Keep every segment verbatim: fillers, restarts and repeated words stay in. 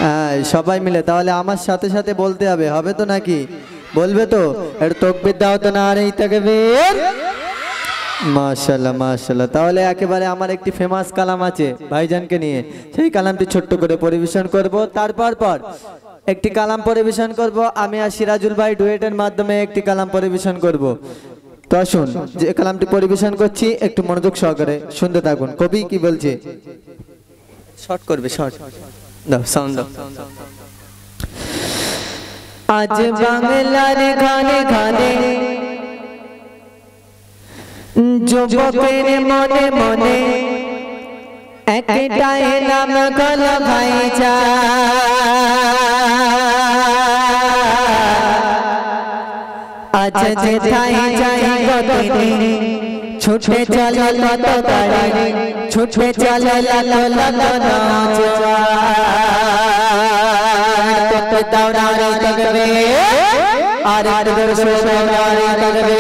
সবাই মিলে তাহলে আমার সাথে সাথে বলতে হবে, হবে তো নাকি? বলবে তো? একটু তাকবীর দাও তো, নারে তাকবীর। মাশাআল্লাহ মাশাআল্লাহ। তাহলে একেবারে আমার একটি ফেমাস কালাম আছে ভাইজানকে নিয়ে, সেই কালামটি ছোট্ট করে পরিবেশন করব। তারপর পর একটি কালাম পরিবেশন করব আমি আর সিরাজুল ভাই ডুয়েটের মাধ্যমে একটি কালাম পরিবেশন করব। তো আসুন, যে কালামটি পরিবেশন করছি একটু মনোযোগ সহকারে শুনতে থাকুন। কবি কি বলছে? শর্ট করবে, শর্ট দাও, সাউন্ড দাও। আজ বাংলার গানে গানে যুবকের মনে মনে একটাই নাম গল ভাইজান। আজ যেথায় যাই গতিনি ছুটে চলে কত গাড়ি, ছুটে চলে লালো লালো নাচ। তো দৌড়ারে তকবে আর আর দৌড়ারে তকবে।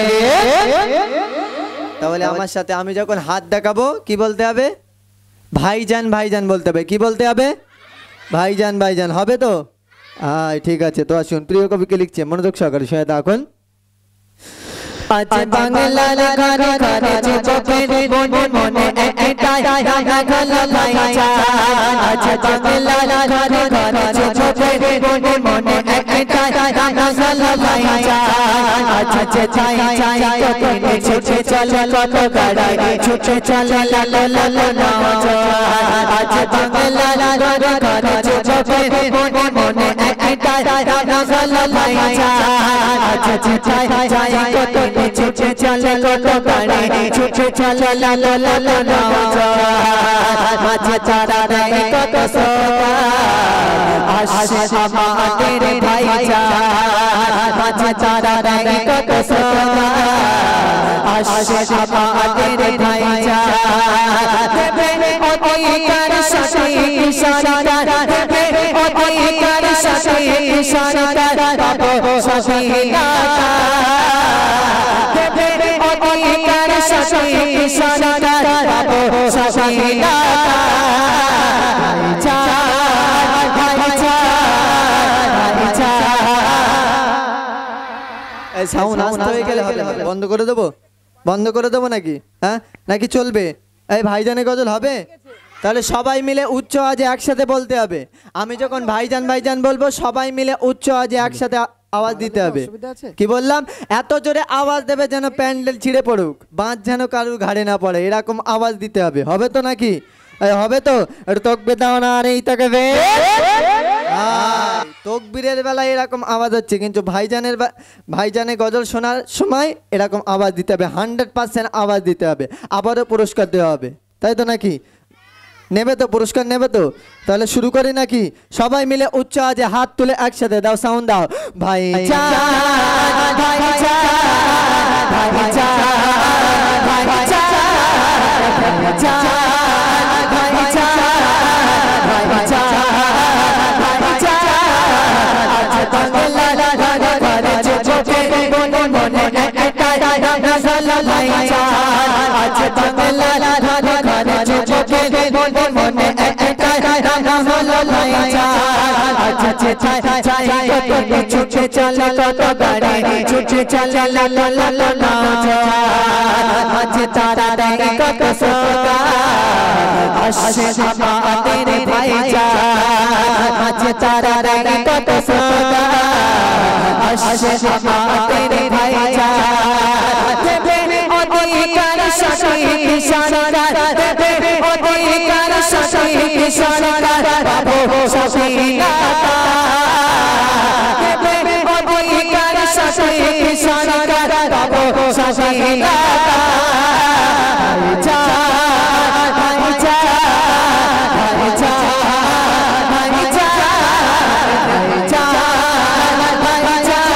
তাহলে আমার সাথে আমি যখন হাত দেখাবো কি বলতে হবে? ভাইজান ভাইজান বলতে হবে। কি বলতে হবে? ভাইজান ভাইজান। হবে তো? হ্যাঁ ঠিক আছে। তো আসুন, প্রিয় কবিকে লিখছে, মনোযোগ সহকারে শুনে দেখুন। আজ বাংলার গানে গানে যুবকের মনে মনে একটাই নাম গল ভাইজান। আজ বাংলার গানে গানে যুবকের মনে মনে একটাই নাম গল ভাইজান। আজ যেথায় যাই গতিনি ছুটে চলে কত গাড়ি, ছুটে চলে লালো লালো নাচ। আজ বাংলার গানে গানে যুবকের মনে মনে একটাই নাম গল ভাইজান। আজ যেথায় যাই গতিনি ছুটে চলে কত গাড়ি, ছুটে চলে লালো লালো নাচ। মাঝে তারা দেয় কত সোনা, আসে আমাদের ভাইজান। মাঝে তারা দেয় কত সোনা, আসে আমাদের ভাইজান। দেবে অধিকার সাথে ইশারা, দেবে অধিকার সাথে ইশারা, পাবো সহিনা। অধিকার সাথে ইশারা, পাবো সহিনা। সাউন্ড আসতে হয়ে গেলে হবে, বন্ধ করে দেবো? বন্ধ করে দেবো নাকি? হ্যাঁ নাকি চলবে? এই ভাইজানের গজল হবে? তাহলে সবাই মিলে উচ্চ আওয়াজে একসাথে বলতে হবে। আমি যখন ভাইজান ভাইজান বলবো সবাই মিলে উচ্চ আওয়াজে একসাথে আওয়াজ দিতে হবে। কি বললাম? এত জোরে আওয়াজ দেবে যেন প্যান্ডেল ছিঁড়ে পড়ুক, বাঁশ যেন কারুর ঘাড়ে না পড়ে, এরকম আওয়াজ দিতে হবে। হবে তো নাকি? হবে তো? তকবীর দাও না, আর এই তাকবীর। তকবীরের বেলায় এরকম আওয়াজ হচ্ছে, কিন্তু ভাইজানের ভাইজানের গজল শোনার সময় এরকম আওয়াজ দিতে হবে, হান্ড্রেড পার্সেন্ট আওয়াজ দিতে হবে। আবারও পুরস্কার দেওয়া হবে, তাই তো নাকি? নেবে তো? পুরস্কার নেবে তো? তাহলে শুরু করি নাকি? সবাই মিলে উচ্চ আওয়াজে হাত তুলে একসাথে দাও, সাউন্ড দাও। ভাইজান ভাইজান ভাইজান ভাইজান ভাইজান ভাইজান ভাইজান ভাইজান। আজ বাংলার গানে গানে যুবকের মনে মনে একটাই নাম গল ভাইজান। আজ বাংলার গানে গানে যুবকের মনে মনে একটাই নাম গল ভাইজান। আজ যেথায় যাই গতিনি ছুটে চলে কত গাড়ি, ছুটে চলে লালো লালো নাচ। আজ তারা দেয় কত সোনা, আসে আমাদের ভাইজান। আজ তারা দেয় কত সোনা, আসে আমাদের ভাইজান। দেবে অধিকার সাথে ইশারা, দেবে অধিকার সাথে ইশারা, পাবো সহিনা। দেবে অধিকার সাথে ইশারা, পাবো সহিনা। ভাইজান ভাইজান ভাইজান ভাইজান ভাইজান ভাইজান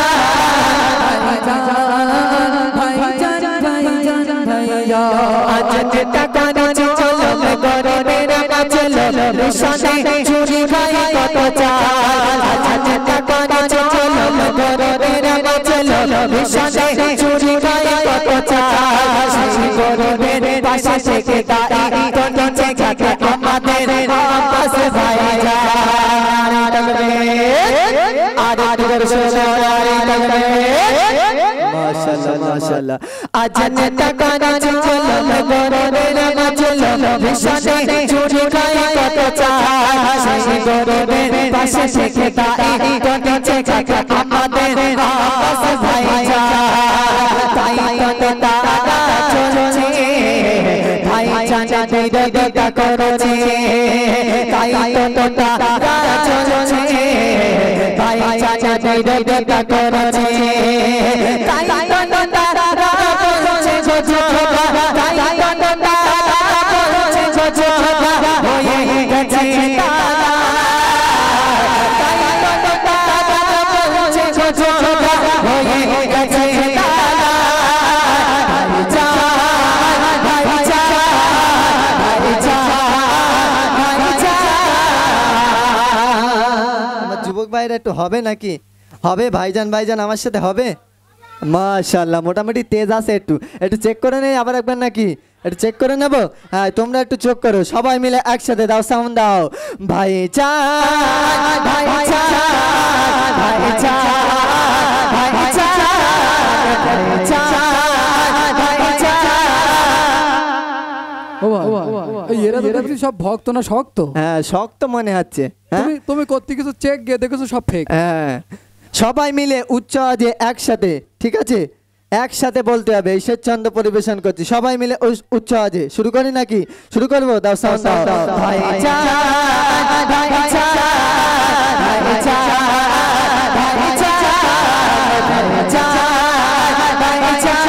ভাইজান ভাইজান ভাইয়া। আজ যেটা কানে চলো গরিবের চলো, রেশনে চুরি খাই কত চাল। আজ যেটা কানে চলো গরিবের চলো, রেশনে চুরি খাই কত চাল। সেই গরিবের পাশে থেকে দাঁড়িয়ে কত জায়গা আমাদের পাশে ভাইজান। आरे तुगर सोनारी तगवे माशाल्लाह माशाल्लाह अजने तकाना चलो गोरे मेरे मचलो विशाने चूड़ी खाई कत चाहे गोरे मेरे पासे से ताई तो नीचे का आमादेर आपस भाईजा ताई तो तारा चोचे भाईजा दीदा दीदा करोचे ताई तो तारा चोचे भाईजा दीदा दीदा करोचे ताई तो तारा करोचे जो ताई तो तारा करोचे जो होए गजे तारा ताई तो तारा करोचे जो होए गजे तारा भाईजा भाईजा भाईजा भाईजा আমার যুবক ভাইরা একটু হবে নাকি হবে ভাইজান ভাইজান আমার সাথে হবে মাশাআল্লাহ মোটামুটি তেজ আছে একটু একটু চেক করে নেই আবার একবার নাকি একটু চেক করে নেব হ্যাঁ তোমরা একটু চেক করো সবাই মিলে একসাথে দাও সাউন্ড দাও ভাইজান ভাইজান ভাইজান ভাইজান ভাইজান বাবা এই এরা এরা কি সব ভক্ত না শক্ত হ্যাঁ শক্ত মনে হচ্ছে তুমি তুমি কত কিছু চেক গিয়ে দেখেছো সব ফেক হ্যাঁ সবাই মিলে উচ্চ আওয়াজে একসাথে ঠিক আছে একসাথে বলতে হবে এই ছন্দ পরিবেশন করছি সবাই মিলে উচ্চ আওয়াজে শুরু করি নাকি শুরু করব দাও সাউন্ড দাও ভাইজান ভাইজান ভাইজান ভাইজান ভাইজান ভাইজান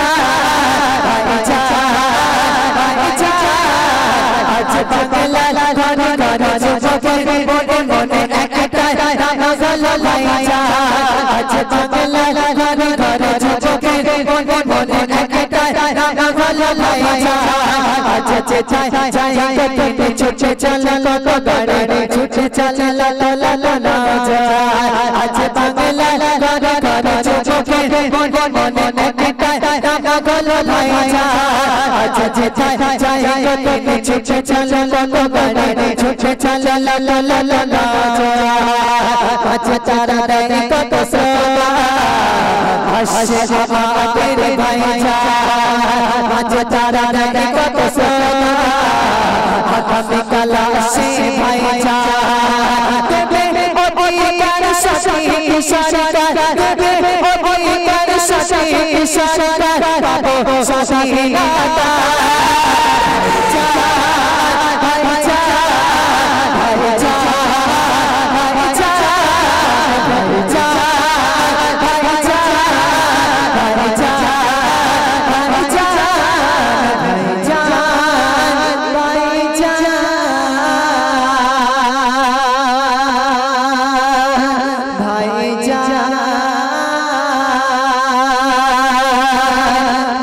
ভাইজান আজ বাংলা ঘরে ঘরে যুবকে মনে মনে একটা নাম হলো ভাইজান আজ বাংলা ঘরে ঘরে যুবকে মনে মনে একটা নাম হলো ভাইজান আজ চাই চাই কত ছুটে চলে কত গাড়ি ছুটে চলে লা লা লা লা না আজ বাংলা ঘরে ঘরে যুবকে মনে মনে একটা নাম হলো ভাইজান আজ চাই চাই কত ছুটে চলে কত গাড়ি ছুটে চলে লা লা লা লা না আজ তারা দেয় কত সোনা হাসে আমাদের ভাইজান আজ তারা দেয় কত সোনা আগামী কাল আসে ভাইজান দেবে অধিকার সাথী ইশারা দেবে অধিকার সাথী ইশারা পাবো স্বাধীনতা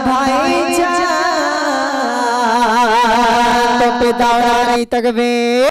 तक वे